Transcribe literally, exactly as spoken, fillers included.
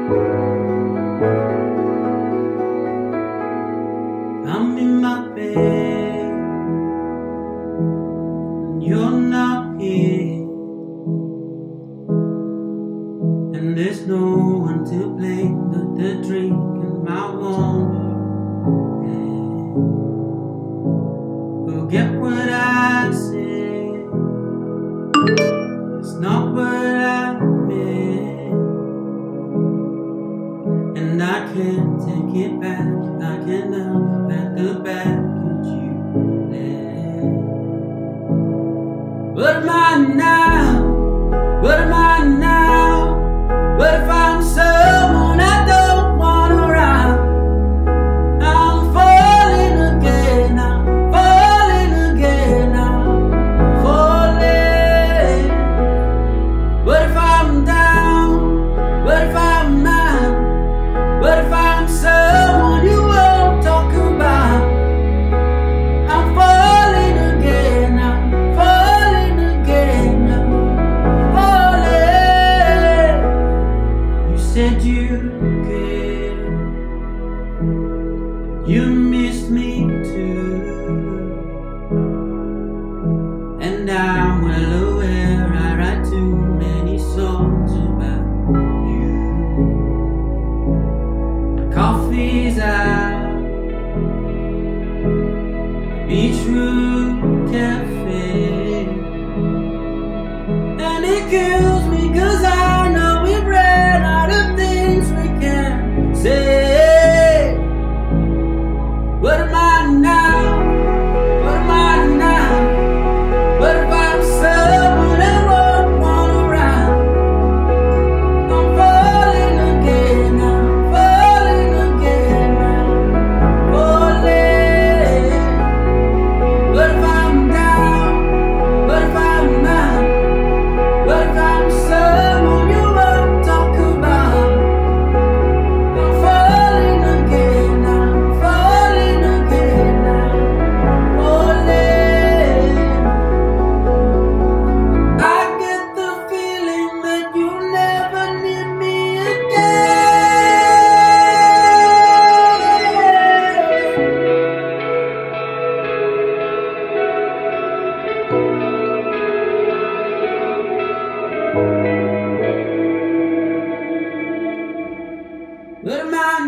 I'm in my bed and you're not here, and there's no one to blame but the drink and my wonder. Forget what I said, it's not what I meant, and I can't take it back. I can't help at the baggage you left. What am I now? What am I now? What if I'm someone I don't want around? I'm falling again, I'm falling again, I'm falling. What if I'm down? What if I'm mad? What if I'm someone you won't talk about? I'm falling again, I'm falling again, I'm falling. You said you cared, you missed me too, and I'm well aware I write too many songs about you. Coffee's out, Beachroot Cafe, and it kills me cause I know we ran out of things we can say. What am I now? What am I now? What if I'm someone I won't want around? I'm falling again, I'm falling again, I'm falling. What if I'm down? What if I'm mad? What if I'm someone you won't talk about? I'm falling again, I'm falling again, I'm falling. I get the feeling that you never need me again. What am I